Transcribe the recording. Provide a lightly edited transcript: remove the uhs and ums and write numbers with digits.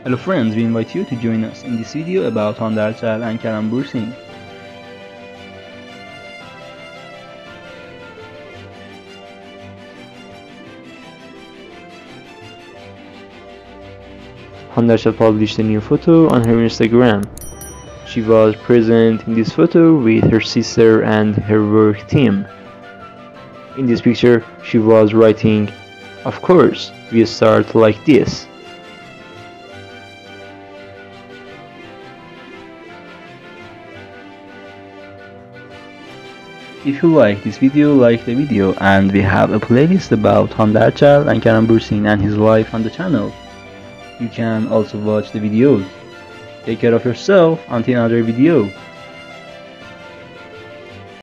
Hello friends, we invite you to join us in this video about Hande Ercel and Kerem Bursin. Hande Ercel published a new photo on her Instagram. She was present in this photo with her sister and her work team. In this picture, she was writing, "Of course, we start like this." If you like this video, like the video, and we have a playlist about Hande Ercel and Kerem Bursin and his wife on the channel. You can also watch the videos. Take care of yourself until another video.